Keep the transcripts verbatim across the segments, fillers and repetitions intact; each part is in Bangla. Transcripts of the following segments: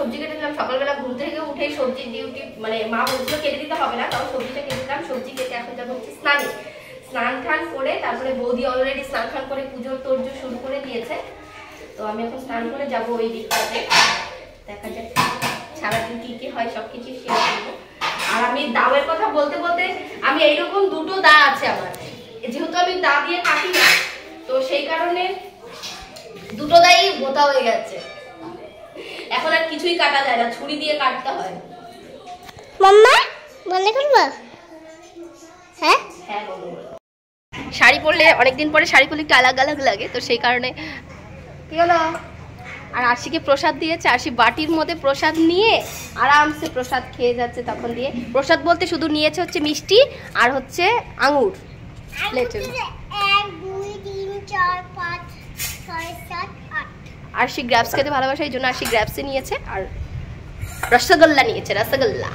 সবজি কেটে দিলাম। সকালবেলা ঘুম থেকে উঠে সবজি ডিউটি মানে মা বলছিল কেটে দিতে হবে না, তাও সবজিটা কেটে দিলাম। সবজি কেটে এখন যাবো হচ্ছে স্নানে। স্নান টান করে তারপরে বৌদি অলরেডি স্নান টান করে পুজোর তোড়জোড় শুরু করে দিয়েছে। তো আমি এখন স্নান করে যাবো ওই দিকটাতে। দেখা যাক সারাদিন কি কি হয় সব কিছু শেয়ার করবো। আর আমি দাওয়ের কথা বলতে বলতে আমি এইরকম দুটো দা আছে আমার, যেহেতু আমি দা দিয়ে কাটি না তো সেই কারণে দুটো দাই বোতা হয়ে গেছে। এখন আর কিছুই কাটা যায় না, ছুরি দিয়ে কাটতে হয়। মাম্মা বলে করবা? হ্যাঁ হ্যাঁ বলো। শাড়ি পরলে অনেকদিন পরে শাড়ি পরলে একটু আলাদা আলাদা লাগে, তো সেই কারণে কি হলো। আর আশিকে প্রসাদ দিয়েছে, আশি বাটির মধ্যে প্রসাদ নিয়ে আরামসে প্রসাদ খেয়ে যাচ্ছে। তখন দিয়ে প্রসাদ বলতে শুধু নিয়েছে হচ্ছে মিষ্টি আর হচ্ছে আঙুর প্লেটে। এক দুই তিন চার পাঁচ ছয় সাত আট। আশি গ্রাপস খেতে ভালোবাসে, এই জন্য আশি গ্রাপসে নিয়েছে। আর রসগোল্লা নিয়েছে, রসগোল্লা।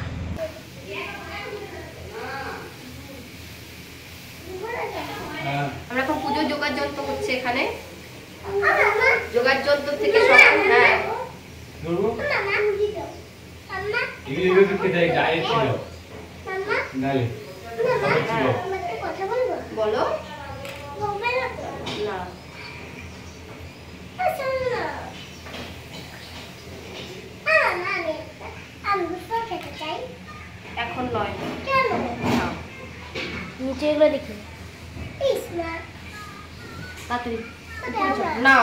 আমরা এখন পুজো জোগাড় যন্ত্র হচ্ছে এখানে। জোগাড় যন্ত্র থেকে সব হ্যাঁ বলো না এখন নয়। কেন নিচে এগুলো দেখি তাড়াতাড়ি না,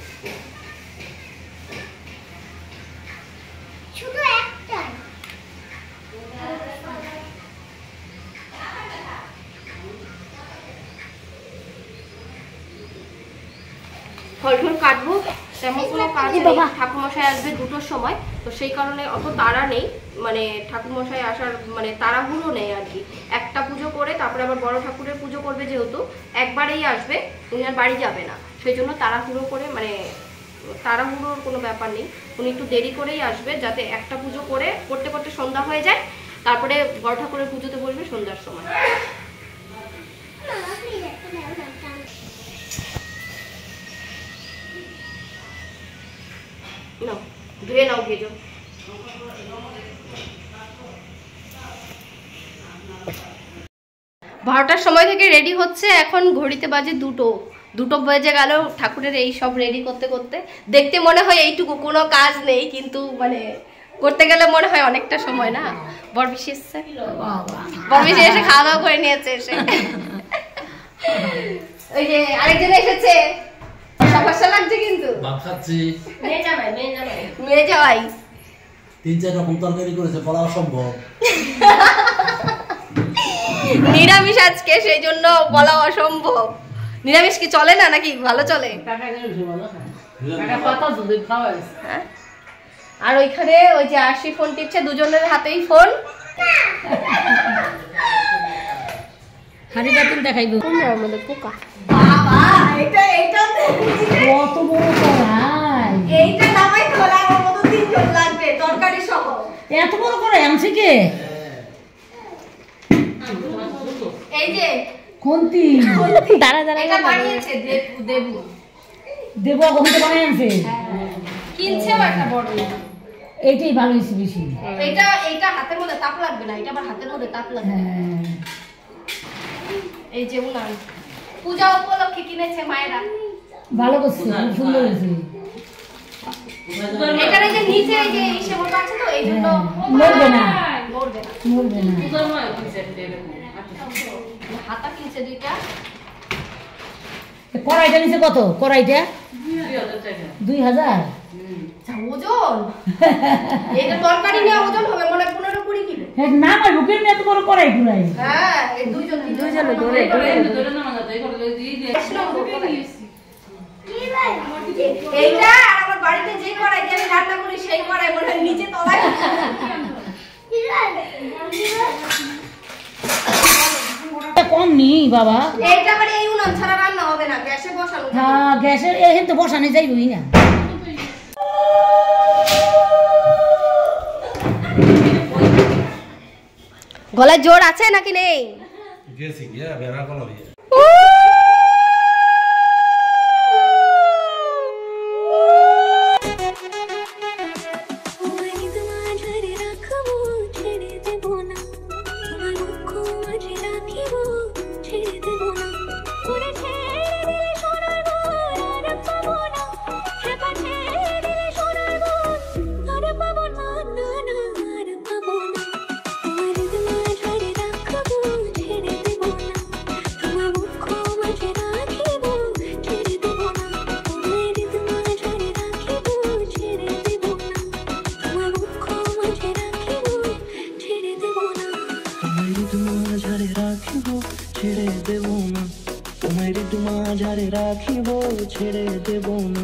শুধু একটা। ফল ঠল কাটবো, তেমন কোনো কাজ নেই। ঠাকুরমশাই আসবে দুটোর সময়, তো সেই কারণে অত তাড়া নেই। মানে ঠাকুরমশাই আসার মানে তাড়াহুড়ো নেই আর কি। একটা পুজো করে তারপরে আবার বড় ঠাকুরের পুজো করবে, যেহেতু একবারেই আসবে, উনি আর বাড়ি যাবে না। সেই জন্য তাড়াহুড়ো করে মানে তাড়াহুড়োর কোনো ব্যাপার নেই। উনি একটু দেরি করেই আসবে, যাতে একটা পুজো করে করতে করতে সন্ধ্যা হয়ে যায়, তারপরে বড় ঠাকুরের পুজোতে বসবে সন্ধ্যার সময়। নাও ধুয়ে নাও ভেজো। বারোটার সময় থেকে রেডি হচ্ছে, এখন ঘড়িতে বাজে দুটো দুটো বেজে গেল ঠাকুরের এই সব রেডি করতে করতে। দেখতে মনে হয় এইটুকু কোনো কাজ নেই, কিন্তু মানে করতে গেলে মনে হয় অনেকটা সময় না। বরবিশি এসছে, বরবিশি এসে খাওয়া দাওয়া করে নিয়েছে এসে। ওই যে আরেকজন এসেছে, সমস্যা লাগছে কিন্তু মেয়ে জামাই মেয়ে জামাই মেয়ে জামাই তিন চার রকম তরকারি করেছে, বলা অসম্ভব। নিরামিষ আজকে, সেই জন্য বলা অসম্ভব। নিরামিষ কি চলে না নাকি ভালো চলে? আর ওইখানে ওই যে আশি ফোন টিপছে, দুজনের হাতেই ফোন। হাড়ি বাতিল দেখাইবো আমাদের পোকা। বাবা এটা এটা কত বড় কড়াই, এইটা নামাই খোলা আমার মতো তিনজন লাগবে তরকারি সহ। এত বড় কড়াই আনছে কে? এই যে কোনটি? দাঁড়া দাঁড়া এটা বানিয়েছে দেবু দেবু দেবু কোনটা বানিয়ে আনছে? কিনছে একটা বড়। এইটাই ভালো হইছে বেশি। এটা এটা হাতের মধ্যে তাপ লাগবে না, এটা আবার হাতের মধ্যে তাপ লাগবে। হ্যাঁ এই যে উনান পূজা উপলক্ষে কিনেছে মায়েরা। ভালো করছে, খুব সুন্দর হয়েছে। এখানে যে নিচে এই যে ইসে মতো আছে, তো এই জন্য মরবে না মরবে না মরবে না। হাতা কিনছে দুইটা। কড়াইটা নিচে কত? কড়াইটা দুই হাজার। ওজন এটা তরকারি নিয়ে ওজন হবে মনে হয় পনেরো কুড়ি কিলো। হ্যাঁ না ভাই বুকের নিয়ে এত বড় কড়াই কুড়াই। হ্যাঁ এই দুইজন দুইজন ধরে ধরে ধরে না মাথা এই করে দিয়ে দে। কি ভাই এইটা আর আমার বাড়িতে যে কড়াই দিয়ে আমি রান্না করি সেই কড়াই মনে হয় নিচে তলায়। কি ভাই এটা কম নি বাবা। এইটা মানে এই উনান ছাড়া রান্না হবে না, গ্যাসে বসানো। হ্যাঁ গ্যাসের এই তো বসানো যাইবই না। গলায় জোর আছে নাকি নেই? গেছি গিয়া বেড়া কলা দিয়ে We'll be right back. রাখিব ছেড়ে দেব না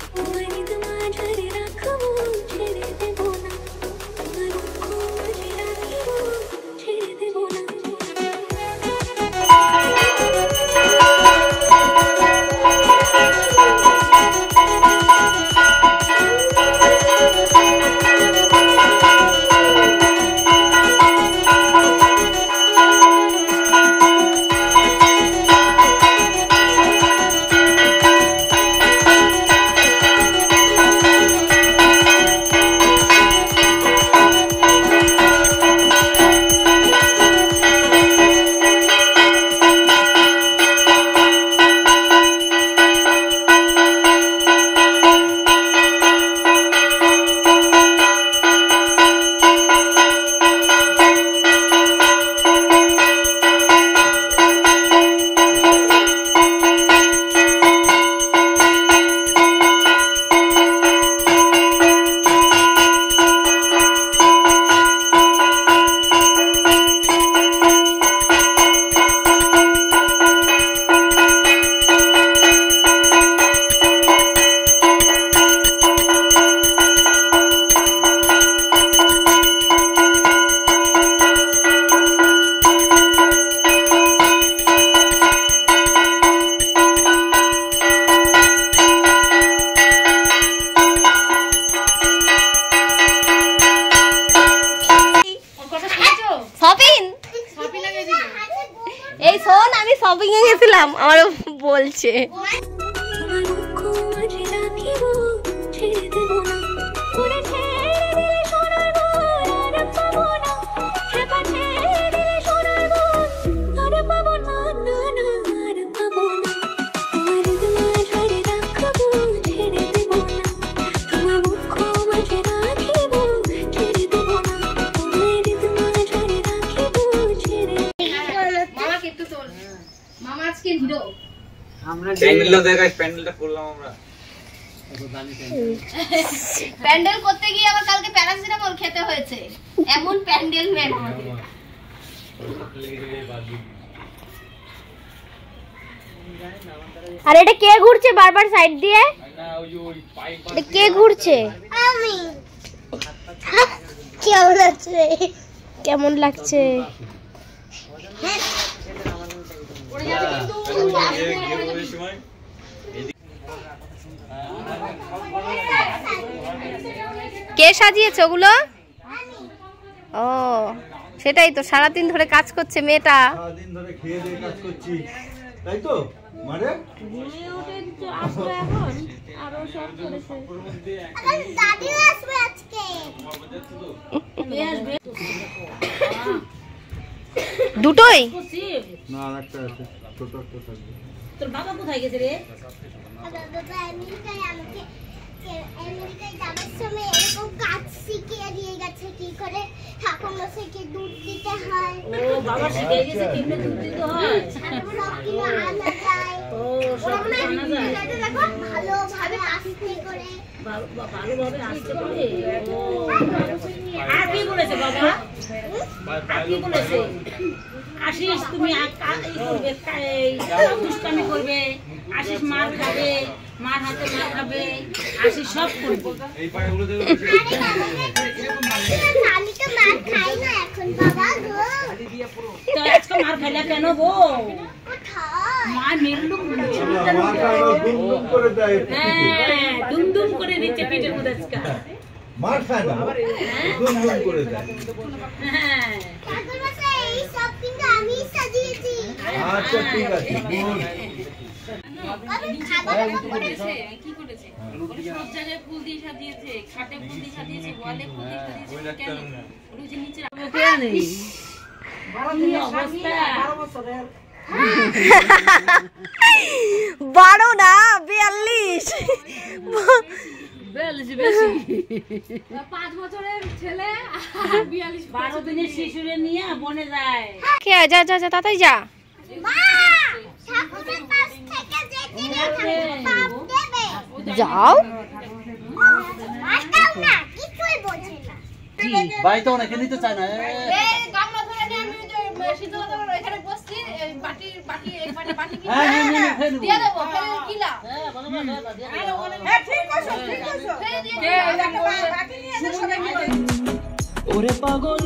এই শোন আমি শপিং এ গেছিলাম আমার বলছে প্যান্ডেল করতে গিয়ে আবার কালকে প্যারাসিটামল খেতে হয়েছে এমন প্যান্ডেল ম্যান আমাদের আর এটা কে ঘুরছে বারবার সাইড দিয়ে এটা কে ঘুরছে আমি কেমন লাগছে কেমন লাগছে কে সাজিয়েছে ওগুলো ও সেটাই তো সারাদিন ধরে কাজ করছে মেয়েটা সারাদিন ধরে খেয়ে দিয়ে কাজ করছি তাই তো মানে দাদি আসবে আজকে দুটোই না আরেকটা আছে ছোট একটা থাকবে তোর বাবা কোথায় গেছে রে বাবা আমেরিকায় আমাকে আমেরিকায় যাবার সময় এরকম কাজ শিখিয়ে দিয়ে গেছে কি করে ঠাকুর মশাইকে দুধ দিতে হয় ও বাবা শিখে গেছে কিভাবে দুধ দিতে হয় সব কিছু আনা যায় ও সব কিছু আনা যায় দেখো ভালোভাবে আস্তে করে ভালোভাবে আসতে পারে ও আর কি বলেছে বাবা আর কি বলেছে আশিস তুমি দুষ্টামি করবে আশিস মার খাবে মার হাতে মার খাবে আশিস সব করবে এই পায়গুলো দেখো আমি তো মার খাই না এখন বাবা গো তো আজকে মার খাইলা কেন গো কোথায় মা মেরলুম মাথা দুম দুম করে দেয় হ্যাঁ দুম দুম করে দিচ্ছে পেটের মধ্যে আজকে মার খায় না দুম দুম করে দেয় হ্যাঁ ঠাকুর মশাই এই সব কিন্তু আমি সাজিয়েছি আচ্ছা ঠিক আছে গুড কি করেছে সব জায়গায় ফুল দিয়ে সাজিয়েছে খাটে ফুল দিয়ে সাজিয়েছে ওয়ালে ফুল দিয়ে সাজিয়েছে কেন ওই যে নিচে বারো না বিয়াল্লিশ পাঁচ বছরের ছেলে বিয়াল্লিশ বারো দিনের শিশুরে নিয়ে বনে যায় কে যা যা যা তাড়াতাড়ি যা মা ঠাকুরের কাছ থেকে যেতে না পাপ দেবে যাও মারতাম না কিছুই বোঝে না ভাই তো অনেকে নিতে চায় না এই গামলা ধরে নিয়ে আমি ওই যে শীতলতলার ওইখানে বসছি বাটি বাটি হ্যাঁ নিয়ে নিয়ে খেয়ে নেবো। দিয়ে দেবো ফেলে কি লাভ হ্যাঁ বলো না দাদা দিয়ে দাও। হ্যাঁ ঠিক আছে ঠিক আছে ফেলে দিয়ে কে এটা বাকি নিয়ে এসে সবাই মিলে ওরে পাগল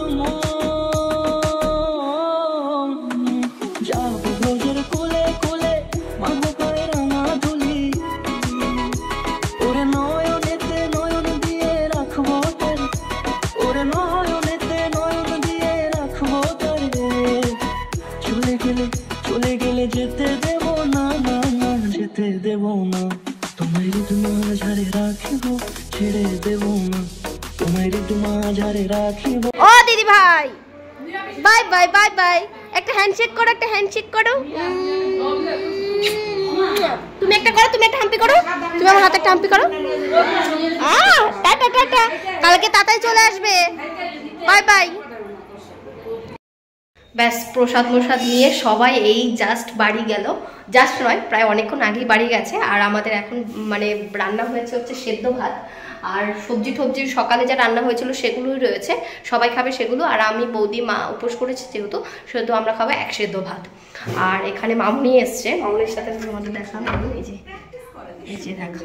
মন যাব রোজের কোলে কোলে মাগো পায়ে রাঙা ধুলি ওরে নয়নেতে নয়ন দিয়ে রাখবো তোর ওরে নয়নেতে নয়ন দিয়ে রাখবো তোর চলে গেলে চলে গেলে যেতে দেব না না না যেতে দেব না তোমায় তোমার ঝাড়ে রাখিব ছেড়ে দেব না তোমায় তোমার ঝাড়ে রাখিব। ও দিদি ভাই বাই বাই বাই বাই একটা হ্যান্ডশেক করো একটা হ্যান্ডশেক করো তুমি একটা করো তুমি একটা হাম্পি করো তুমি আমার হাতে একটা হাম্পি করো আহ টাটা টাটা কালকে তাড়াতাড়ি চলে আসবে বাই বাই ব্যাস প্রসাদ প্রসাদ নিয়ে সবাই এই জাস্ট বাড়ি গেল জাস্ট নয় প্রায় অনেকক্ষণ আগেই বাড়ি গেছে আর আমাদের এখন মানে রান্না হয়েছে হচ্ছে সেদ্ধ ভাত আর সবজি টবজি সকালে যা রান্না হয়েছিল সেগুলোই রয়েছে সবাই খাবে সেগুলো আর আমি বৌদি মা উপোস করেছি যেহেতু সেহেতু আমরা খাবো এক সেদ্ধ ভাত আর এখানে মামুনি এসছে মামুনির সাথে তোমাদের দেখানো এই যে এই যে দেখো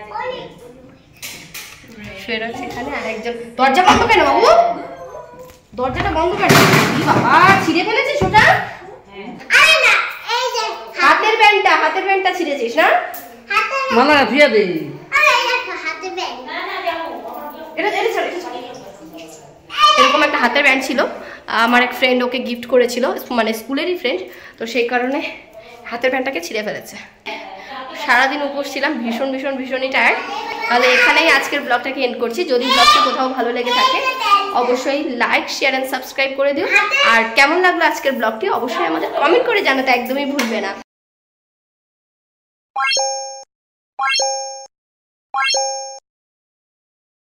শুয়ে রয়েছে এখানে আর একজন দরজা বন্ধ কেন বাবু দরজাটা বন্ধ কেন কি বাবা ছিঁড়ে ফেলেছিস ওটা আরে না এই যে হাতের ব্যান্ডটা হাতের ব্যান্ডটা ছিঁড়েছিস না হাতে মালা ফিয়া দে আরে দেখো হাতে ব্যাগ এটা এটা ছাড়, এটা ছাড়। এরকম একটা হাতের ব্যান্ড ছিল আমার এক ফ্রেন্ড ওকে গিফট করেছিল মানে স্কুলেরই ফ্রেন্ড তো সেই কারণে হাতের ব্যান্ডটাকে ছিঁড়ে ফেলেছে সারাদিন উপোস ছিলাম ভীষণ ভীষণ ভীষণই টায়ার্ড তাহলে এখানেই আজকের ব্লগটাকে এন্ড করছি যদি ব্লগটা কোথাও ভালো লেগে থাকে অবশ্যই লাইক শেয়ার এন্ড সাবস্ক্রাইব করে দিও আর কেমন লাগলো আজকের ব্লগটি অবশ্যই আমাদের কমেন্ট করে জানাতে একদমই ভুলবে না।